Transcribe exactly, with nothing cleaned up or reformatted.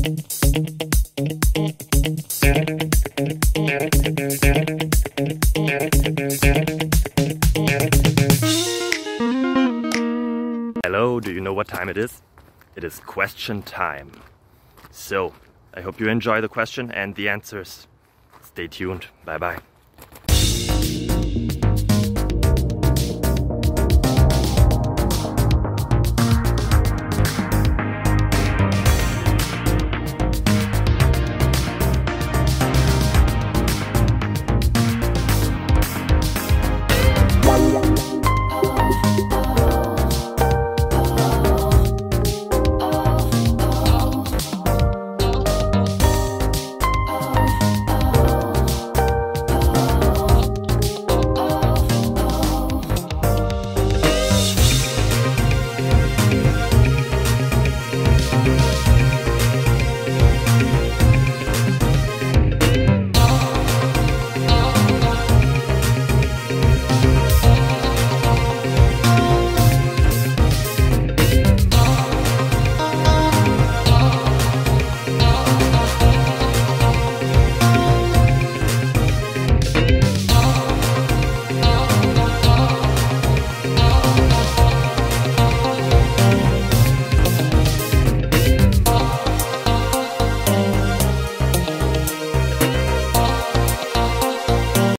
Hello, do you know what time it is? It is question time. So, I hope you enjoy the question and the answers. Stay tuned. Bye bye.